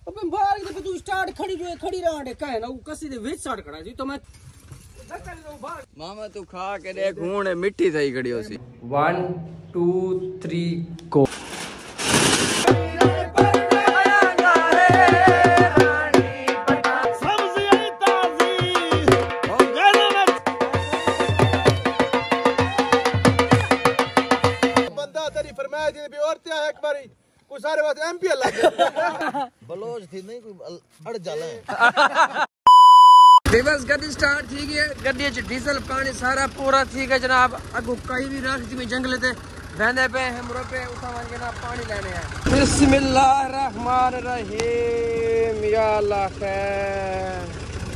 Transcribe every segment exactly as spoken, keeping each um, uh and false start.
अबे बाहर के तू स्टार्ट खड़ी जो खड़ी रहा है कहे ना वो कसी दे विच स्टार्ट खड़ा जी तो मैं मामा तू खा के देख हूं मिट्टी सही खड़ी होसी वन टू थ्री गो सारे बात एमपीएल लग बलोच थी नहीं कोई अड़ जाला दिवस गड्डी स्टार्ट थी गई गड्डी च डीजल पानी सारा पूरा थी गया जनाब अगो कई भी रास्ते में जंगल ते वेंदे पे हमरो पे उठावन के ना पानी लेने हैं बिस्मिल्लाह रहमान रहीम या अल्लाह खैर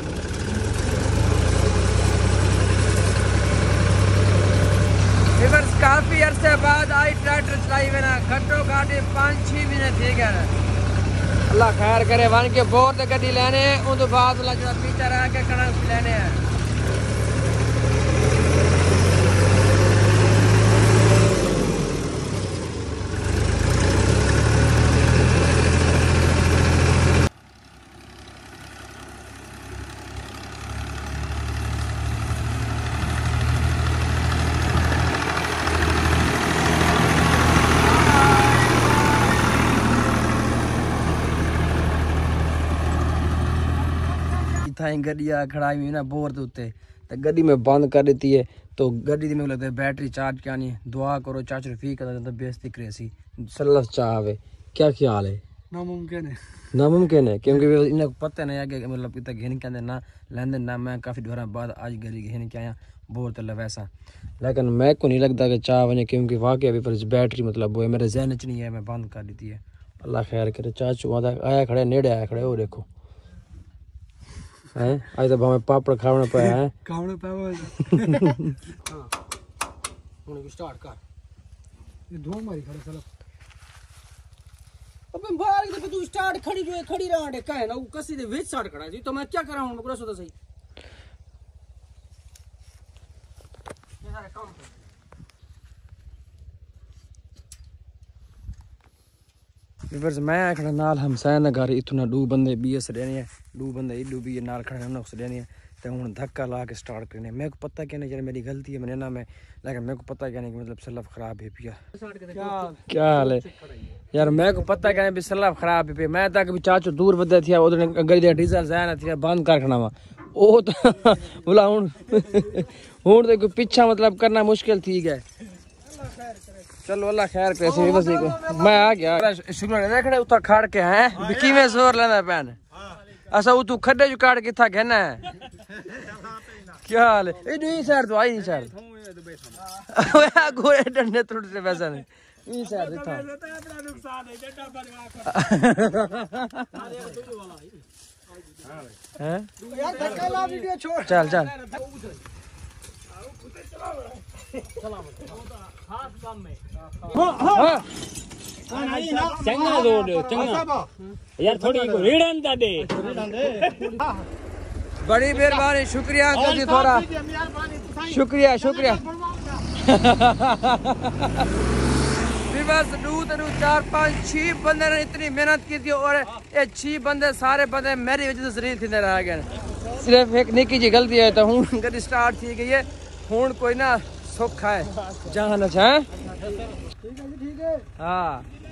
दिवस काफी अरसे बाद आई ट्रैक्टर चलाई मैंने घट्टो घाटे पाँच छह महीने थी गए अल्लाह खैर करे वन के बोर ते गड्डी लेने उन बाद वाला जो पीछे रह के कणक लेने हैं गड्डिया खड़ाई हुई ना बोर के उत्ते तो गड्डी में बंद कर देती है तो गड्डी में लगता है बैटरी चार्ज क्या नहीं दुआ करो चाच रफीक का बेइज्जती करे सी सल्लस चाहे क्या ख्याल है नामुमकिन है नामुमकिन है क्योंकि इन्हें पता नहीं है कि मतलब इतना घेन कहते ना लेंदे ना मैं काफ़ी दोबारा बाद आज गली घेन के आया बोर तो वैसा लेकिन मैं को नहीं लगता कि चाह बने क्योंकि वाकई अभी पर बैटरी मतलब वो है मेरे जहन च नहीं है मैं बंद कर देती है अल्लाह खैर करे चाचू आया खड़े नेड़े आया खड़े वो देखो हैं आज तो भावे पापड़ खावना पाया है खावना पाया हां हुन स्टार्ट कर ये दो मारी खड़े चलो अबे बाहर के तू स्टार्ट खड़ी जो खड़ी रहा है कहे ना वो कसी दे विच स्टार्ट खड़ा जी तो मैं क्या करा हूं पूरा सोता सही ये सारे काम विवर्स मैं आखना नाल हमसाया ना घर इतना दो बंदे बीएस रहने हैं दो बंदे इडू भी नाल खड़े हैं उस रहने हैं तो हुन धक्का ला के स्टार्ट करने मेरे को पता क्या नहीं यार मेरी गलती है मैंने ना मैं लेकिन मेरे को पता क्या नहीं कि मतलब सल्फ खराब है पिया क्या क्या हाल है यार मेरे को पता क्या नहीं भी सल्फ खराब है पिया मैं तक भी चाचू दूर बदे थी उधर गड्डी डीजल जाया ना थी बंद कर खना वा ओ तो बोला हुन हुन देखो पीछा मतलब करना मुश्किल थी गया चलो अल्लाह खैर कैसे बस को मैं आ गया शुरू ने देखड़े उता खड़ के हैं किवें जोर लेंदा पैन असा तू खड्डे जो काट किथा घेना है क्या हाल है ए नहीं सर तो आई नहीं सर ओए गोरे डंडे टूट से वैसा नहीं ई सर था अपना नुकसान है जटा बर्बाद हैं यार धक्का ला वीडियो छोड़ चल चल खास काम में हां चंगा दो चंगा यार थोड़ी को रीड़न दा दे बड़ी मेहरबानी शुक्रिया अंकल जी थोड़ा शुक्रिया शुक्रिया बस दो तो चार पांच छह बंदे ने इतनी मेहनत की थी और ये छह बंदे सारे बंदे मेरी वजह से शरीर थी रह गए सिर्फ एक निकी जी गलती है तो हूं गड्डी स्टार्ट थी गई है हूं कोई ना सुख है जान अच्छा है ठीक है ठीक है हां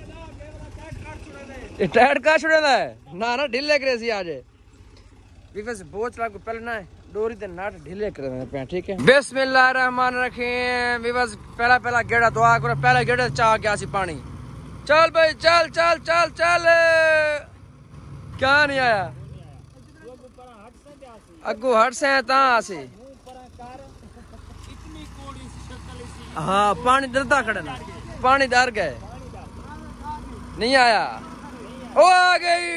ये टायर का छुड़ना है ना ना ढीले करे सी आज विवस बोझ ला को पहले ना डोरी ते नाट ढीले करे पे ठीक है बिस्मिल्लाह रहमान रहीम विवस पहला पहला गेड़ा दुआ करो पहला गेड़ा चाह के आसी पानी चल भाई चल चल चल चल क्या नहीं आया अगू हट से ता आसी हाँ पानी डरता खड़ा ना पानी डर गए नहीं आया ओ आ गई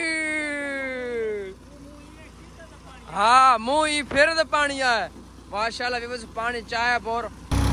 हाँ मुंह ही फिर तो पानी आया माशाल्लाह बस पानी चाय बोर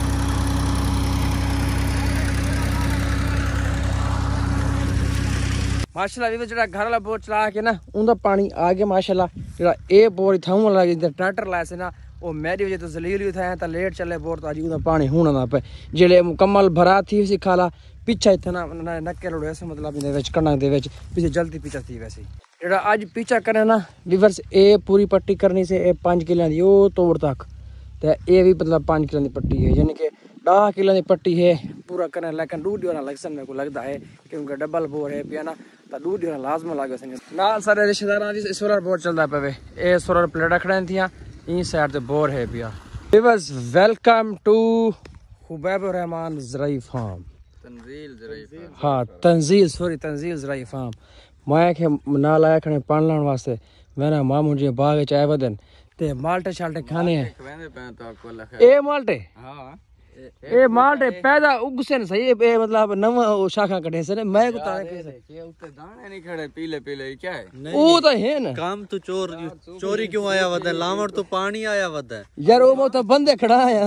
माशाल्लाह भी जो घर वाला बोर चला के ना उनका पानी आ गया माशाल्लाह जो ए बोर था वाला ट्रैक्टर लाया से ना वो मेरी वजह तो जलील था तो लेट चले बोर तो अज पानी हूं ना पे जिले मुकम्मल भरा थी सी खाला पीछा इतना नक्के लोड़े मतलब कणक दे पीछे जल्दी पीछा थी वैसे ਜਿਹੜਾ ਅੱਜ ਪੀਛਾ ਕਰਨਾ ਨਾ ਵੀਵਰਸ ਇਹ ਪੂਰੀ ਪੱਟੀ ਕਰਨੀ ਸੀ ਇਹ ਪੰਜ ਕਿੱਲਿਆਂ ਦੀ ਉਹ ਤੋੜ ਤੱਕ ਤੇ ਇਹ ਵੀ ਮਤਲਬ ਪੰਜ ਕਿੱਲਿਆਂ ਦੀ ਪੱਟੀ ਹੈ ਯਾਨੀ ਕਿ दस किलो की पट्टी है पूरा करना लेकिन दूध होना लग सन मेरे को लगता है क्योंकि डबल बोर है पिया ना तो दूध होना लाजम लगे सन नाल सारे रिश्तेदार सोलर बोर चलता पे ये सोलर प्लेटा खड़े थी इन साइड से बोर है पिया viewers welcome to Hubaib Rahman ज़राई फार्म तंजील ज़राई फार्म हाँ तंजील सॉरी तंजील ज़राई फार्म मैं के नाल आया खड़े पानी लाने वास्ते मैंने मामू जी बाग चाय बदन ते माल्टे शाल्टे खाने हैं ए माल्टे हाँ ए माल्टे पैदा उगसे न सही ए मतलब नवा शाखा कटे से मैं को ताने के उत्ते दाने नहीं खड़े पीले पीले क्या है ओ तो है ना काम तो चोर चोरी क्यों आया वदा लावण तो पानी आया वदा यार वो तो बंदे खड़ा है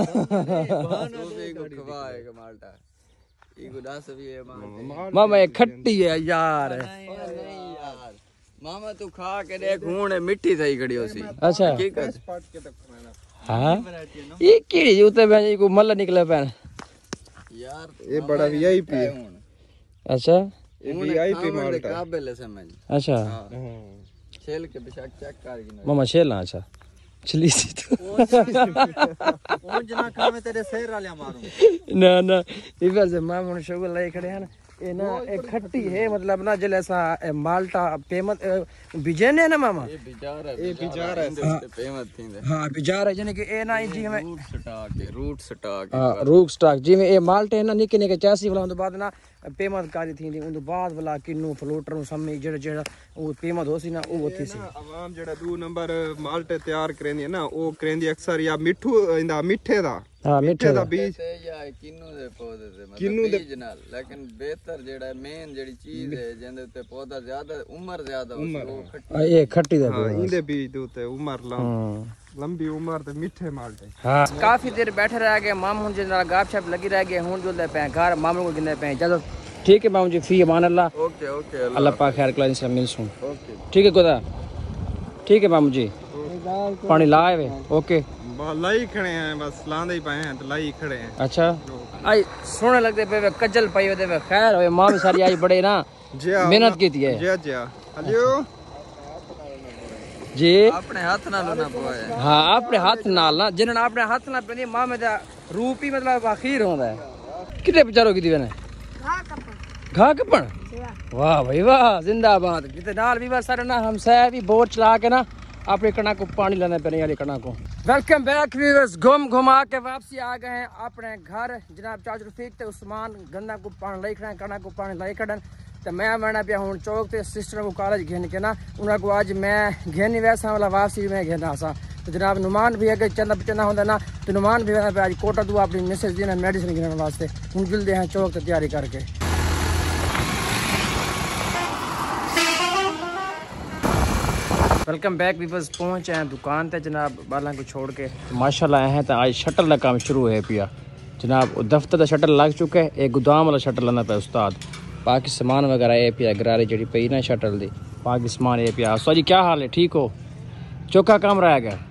माल्टा इको दस भी है मामा ये खट्टी है यार मामा तू खा के देख हूं मिठी सही खड़ी होसी अच्छा की कर हां ये केड़ी उते मैं को मल्ला निकले पैन यार ये बड़ा वीआईपी है अच्छा ये वीआईपी माल्टा काबिल है समझ अच्छा छेल के बेशक चेक कर गिनो मामा छेला अच्छा चली सी तो ओ जना खा में तेरे शेर वाले मारूं ना ना इधर से मामा शुगर लाई खड़े हैं ना ये ना एक खट्टी है मतलब ना जल ऐसा माल्टा पेमत बिजने ना मामा ये बिजार है ये बिजार है पेमत थी हां बिजार है यानी कि ए ना जी में रूट स्टॉक है रूट स्टॉक हां रूट स्टॉक जी में ए माल्टे ना निके निके चासी वाला तो बाद ना पेमत कारी थी उन तो बाद वाला किन्नू फ्लोटर नु समी जेड़ा जेड़ा वो पेमत होसी ना वो थी सी आवाम जेड़ा दो नंबर माल्टे तैयार करेंदी है ना वो करेंदी अक्सर या मिठू इंदा मिठे दा हां मिठे दा बीज ते या किन्नू दे पौधे से किन्नू मतलब दे बीज नाल लेकिन बेहतर जेड़ा मेन जेड़ी चीज है जिंदे ते पौधा ज्यादा उम्र ज्यादा हो खट्टी ये खट्टी दा हां इंदे बीज दे उते उम्र ला लंबी उम्र ते मिठे माल्टे हां काफी देर बैठे रह गए मामू जी नाल गप शप लगी रह गए हुन जो ले पे घर मामू को गिने पे चलो ठीक है मामू जी फी अमान अल्लाह ओके ओके अल्लाह पाक खैर कला इंशाल्लाह मिलसूं ओके ठीक है खुदा ठीक है मामू जी पानी लाए वे ओके लाई खड़े हैं बस लांदे ही पाए हैं तो लाई खड़े हैं अच्छा आई सोने लगते पे कजल पाई होते पे खैर होए मां भी सारी आई बड़े ना मेहनत की थी है जी जी हेलो जी अपने हाथ नाल ना पोया हां अपने हाथ नाल ना जिन्ना अपने हाथ नाल पनी मां में दा रूप ही मतलब आखिर होंदा है कितने बेचारो की दी ने घा कपन घा कपन वाह भाई वाह जिंदाबाद कितने नाल भी सारे ना हम सह भी बोर चला के ना अपने कणा को पानी लाना पैने वाली कणा को वेलकम बैक व्यूअर्स घूम घुमा के वापसी आ गए हैं अपने घर जनाब चाच रफीक ते उस्मान गंदा को पानी लाई खड़ा कणा को पानी लाई खड़न तो मैं मैंने पिया हूँ चौक ते सिस्टर को कॉलेज घेन के ना उन्हें को आज मैं घेनी वैसा वाला वापसी भी मैं घेना सा तो जनाब नुमान भी अगर चंदा पिचना होता ना तो नुमान भी मैंने आज कोटा दूँ अपनी मिसेज देना मेडिसिन घेने वास्ते हूँ जुलते हैं चौक से तैयारी करके वेलकम बैक वीवर्स पहुंचे हैं दुकान पे जनाब बाला को छोड़ के माशाल्लाह आए हैं तो आज शटर का काम शुरू है पिया जनाब दफ्तर का शटर लग चुका है एक गोदाम वाला शटर लाना पे उस्ताद बाकी सामान वगैरह ये पिया गरारे जड़ी पई ना शटर दी बाकी सामान ये पिया सो जी क्या हाल है ठीक हो चौका काम रह गया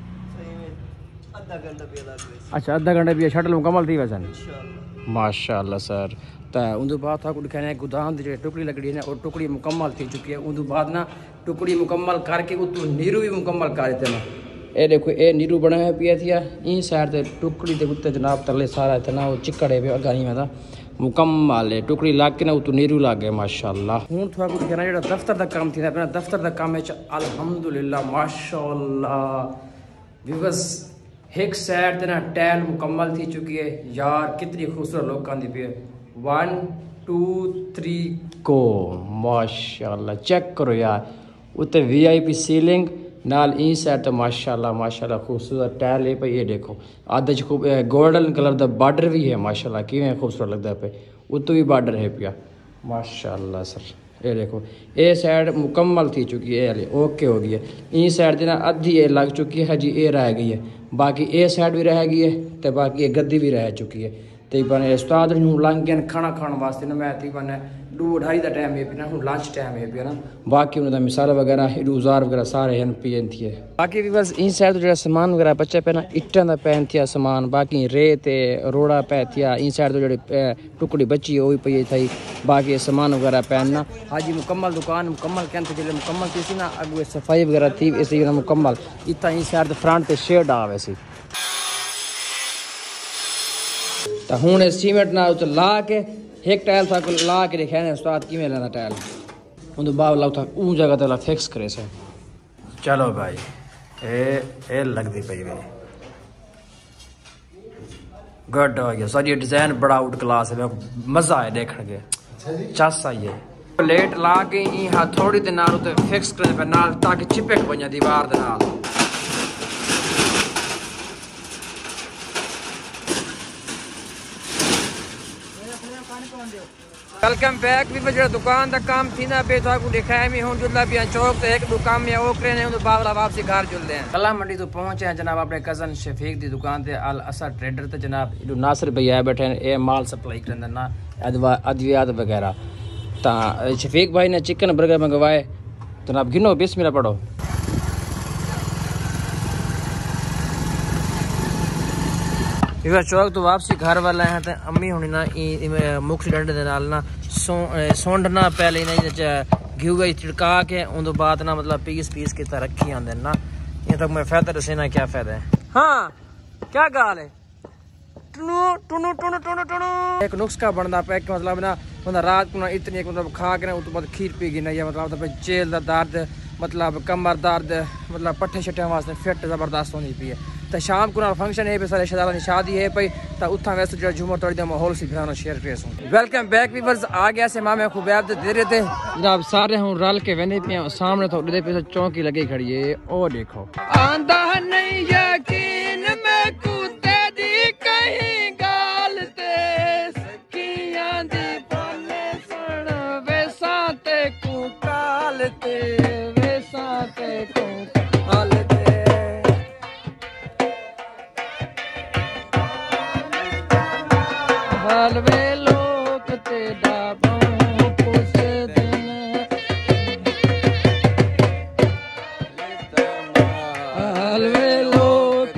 अच्छा आधा घंटा पिया शटर मुकम्मल थी वैसे माशाल्लाह सर तो उन बाद था कुछ कहने गोदाम की टुकड़ी लकड़ी है और टुकड़ी मुकम्मल थी चुकी है उन बाद ना टुकड़ी मुकम्मल करके उतू नीरू भी मुकम्मल कर देते ना ये देखो ये नीरू बना है पिया थी इन साइड से टुकड़ी के उत्ते जनाब तले सारा इतना वो चिकड़े पे अगा नहीं था मुकम्मल है टुकड़ी लाग के ना उतू नीरू लाग गए माशाल्लाह हूँ थोड़ा कुछ कहना जो दफ्तर का काम थी अपना दफ्तर का काम है अल्हम्दुलिल्लाह माशाल्लाह व्यूअर्स एक साइड ना टैल मुकम्मल थी चुकी है यार कितनी खूबसूरत लोग आंदी पी है वन टू थ्री को माशाल्लाह चेक करो यार उत्ते वी आई पी सीलिंग नाल ई साइड तो माशाल्लाह माशाल्लाह खूबसूरत टैल है भाई ये देखो आधे खूब गोल्डन कलर का बॉर्डर भी है माशाल्लाह किवें खूबसूरत लगता है पे उत्ते भी बॉर्डर है पिया माशाल्लाह सर ये देखो ये साइड मुकम्मल थी चुकी है ये ओके हो गई है ई साइड ना अद्धी ये लग चुकी है जी ये रह गई है बाकी ये साइड भी रह गई है तो बाकी ये गद्दी भी रह चुकी है तकरीबन उस्ताद हूँ लंघ गए खाना खाने वास्ते ना मैं तकरीबन दो ढाई का टाइम है पिया हूँ लंच टाइम है पिया ना बाकी उन्होंने मिसाल वगैरह इडूजार वगैरह सारे हैं पीन थी बाकी भी बस इन साइड तो जो सामान वगैरह बच्चे पे ना इट्टां दा पैन थिया सामान बाकी रेत रोड़ा पै थिया इन साइड तो जो टुकड़ी बची वो भी पई थी बाकी सामान वगैरह पैन ना हाजी मुकम्मल दुकान मुकम्मल कहते जो मुकम्मल थी ना अगुए सफाई वगैरह थी इसी मुकम्मल इतना इन साइड फ्रंट से शेड आ वैसी तो हूँ सीमेंट ना उत ला के एक टाइल था ला के देखा उस्ताद कि लेना टाइल उन बाद ला ऊ जगह तला फिक्स करे से चलो भाई ए ए लगती पई भाई गुड हो गया सारी डिजाइन बड़ा आउट क्लास है मजा है देखने के चस आई है प्लेट ला के यहाँ थोड़ी देर नाल उते फिक्स करे पे नाल ताकि चिपक वने दीवार दे नाल वेलकम बैक भी जो दुकान का काम थी ना पे तो दिखाया मैं हूँ जुल्ला भी चौक तो एक दुकान में वो करे हैं बाबला वापसी घर जुलते हैं कला मंडी तो पहुंचे हैं जनाब अपने कजन शफीक की दुकान पे अल असर ट्रेडर तो जनाब नासिर भैया बैठे हैं ये माल सप्लाई करते ना अद्वियात वगैरह तो शफीक भाई ने चिकन बर्गर मंगवाए जनाब गिनो बिस्मिल्लाह पढ़ो चौक तो वापसी घर वाला है तो अम्मी होनी ना मुख डंडे दे नाल ना सौंड ना पहले ना घी गई छिड़का के उन बाद ना मतलब पीस पीस के रखी आंदे ना ये तक मैं फायदा दसे ना क्या फायदा है हाँ क्या गाल है टुनु टुनु टुनु टुनु टुनु एक नुस्खा बनता पे कि मतलब ना बंदा रात को ना इतनी एक मतलब खा के ना उस बाद खीर पी गई ना या मतलब तो जेल का दर्द मतलब कमर दर्द मतलब पट्ठे शट्टे वास्ते फिट जबरदस्त होनी पी है तो शाम को ना फंक्शन है पे सारे रिश्तेदारों की शादी है पई तो उतना वैसे जो झूमर तोड़ दे माहौल से फिर शेयर करे सो वेलकम बैक व्यूअर्स आ गया से मामे खुबैब दे रहे थे जनाब सारे हूं रल के वेने पे सामने थोड़ी देर पे चौकी लगी खड़ी है ओ देखो आंदा नहीं यकीन मैं कुत्ते दी कहीं गाल ते सखियां दी बोले सुन वैसा ते को काल ते वैसा ते को काल हलवे लोक ते डाबों पुस दिन हलवे लोक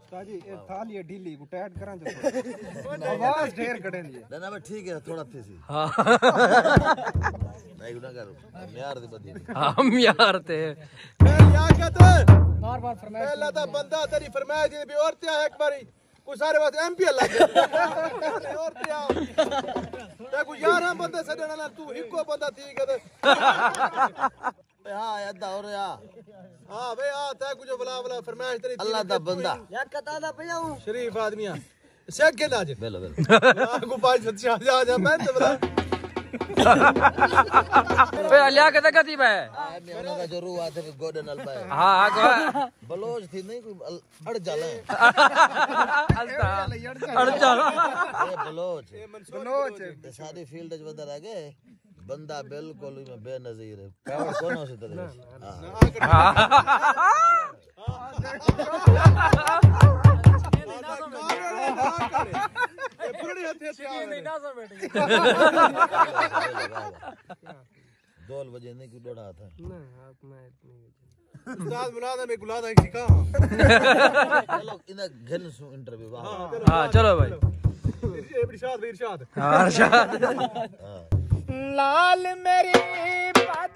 ताजी ये थाली है ढीली को टाइट करा जो आवाज ढेर कटेंदी ना ना ठीक है थोड़ा थी हां नहीं गुना कर यार दे बदी हम यार थे लियाकत बार बार फरमाइश पहला तो बंदा तेरी फरमाइश भी और ते एक बारी कोई सारे बात एमपी लग और ते ते को यार बंदे सदना ना तू इको बंदा ठीक है हां अद्धा और या हां बे आ ते को जो बला बला फरमाइश तेरी अल्लाह दा बंदा या कता दा पिया शरीफ आदमिया से के ना जे बेलो बेलो को पांच सत जा जा मैं तो बला पे लिया के तकती बे मेरा का जो रू आते गोडन अल पाए हां हां बलोच थी नहीं कोई अड़ जाला अलता अड़ जाला ये बलोच बलोच सारी फील्ड ज वदर आगे बंदा बिल्कुल में बेनजीर है कावड़ कौन हो से तेरे दौल बजे नहीं क्यों डोड़ा था उस्ताद मुलादा में गुलादा शिका चलो इन्हें घन सु इंटरव्यू हां चलो भाई इरशाद इरशाद हां इरशाद लाल मेरी